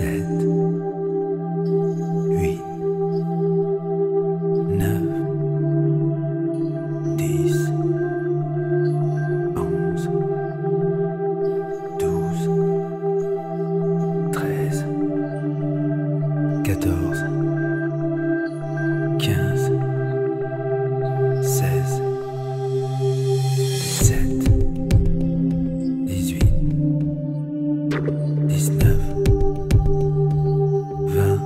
8, 9, 10, 11, 12, 13, 14, 15, 16, 17, 18, 19, 20,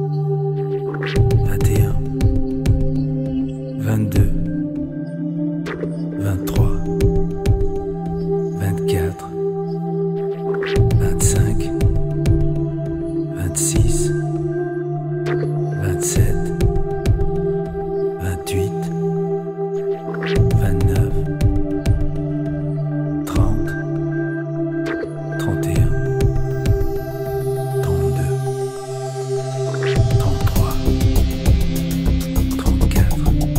21, 22, 23, 24, 25, 26, 27, 28, 29, 30, 31, 32, 33, 34,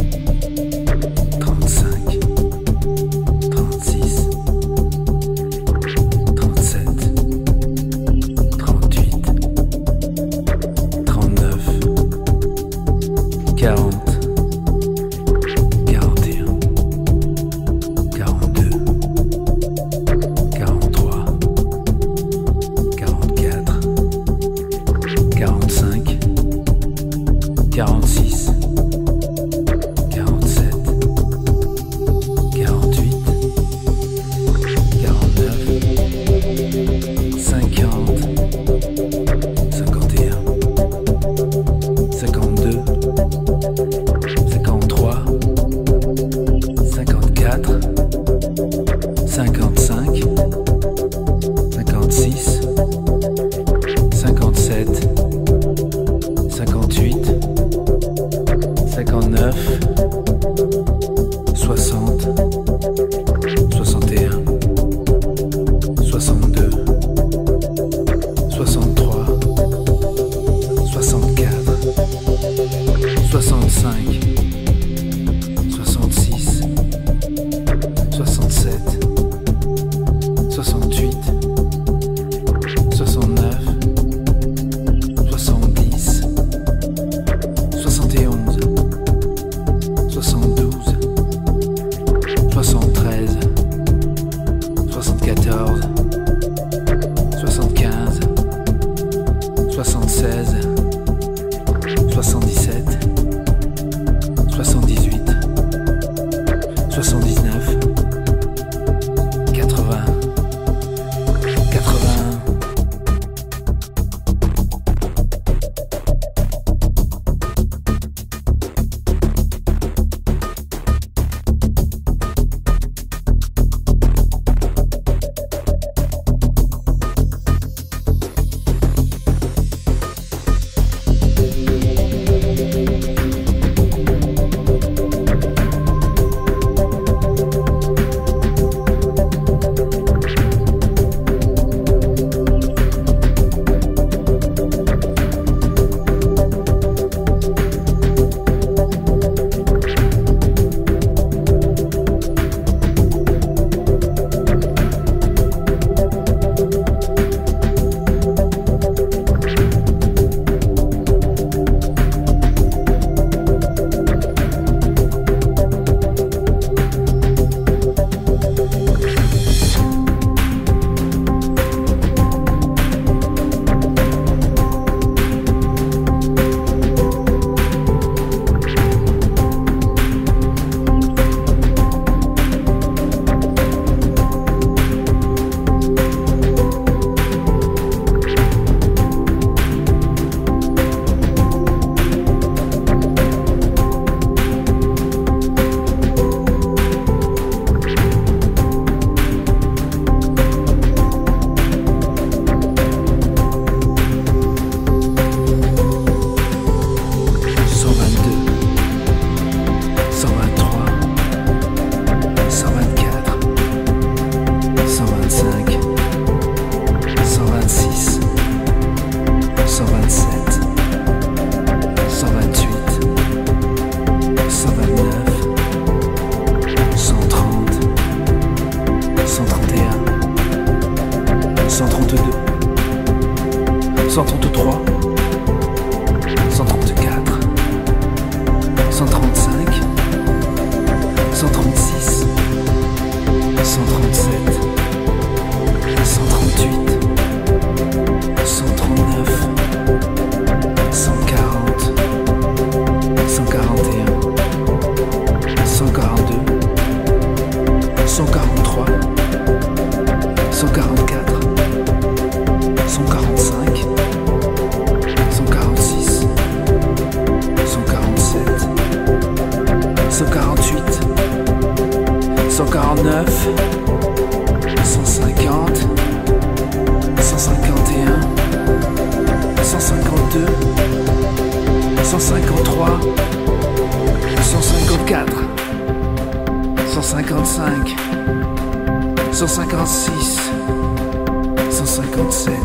35, 36, 37, 38, 39, 40, 41, 42, 43, 44, 45, 46, 47, 48, 49, 50, 51, 52, 53, 54, 55, 56, 57, 58, 59, 60, 61, 62, 63, 64, 65, 66, 67, 68, 69, 70, 71, 72, 73, 74, 75, 76, 77, 78, 79, 80, 81. 133, 134, 135, 136, 137, 138, 139, 140, 141, 142, 143, 144, 145, 146, 147, 148, 149, 150, 151, 152, 153, 154, 155, 156, 157,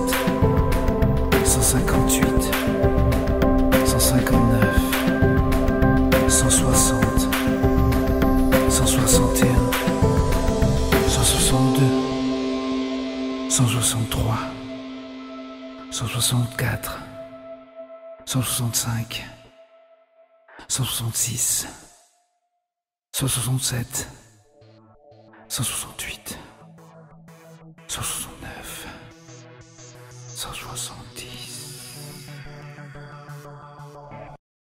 158, 159, 160, 161, 162, 163, 164, 165, 166, 167, 168, 169, 170.